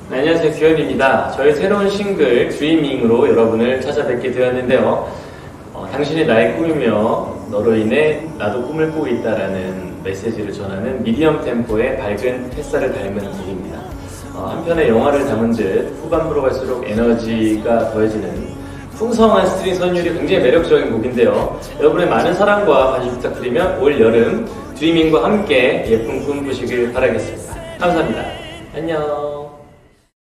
네, 안녕하세요, 규현입니다. 저희 새로운 싱글 드리밍으로 여러분을 찾아뵙게 되었는데요. 당신이 나의 꿈이며 너로 인해 나도 꿈을 꾸고 있다라는 메시지를 전하는 미디엄 템포의 밝은 햇살을 닮은 곡입니다. 한편의 영화를 담은 듯 후반부로 갈수록 에너지가 더해지는 풍성한 스트링 선율이 굉장히 매력적인 곡인데요. 여러분의 많은 사랑과 관심 부탁드리며 올 여름 드리밍과 함께 예쁜 꿈 꾸시길 바라겠습니다. 감사합니다. 안녕.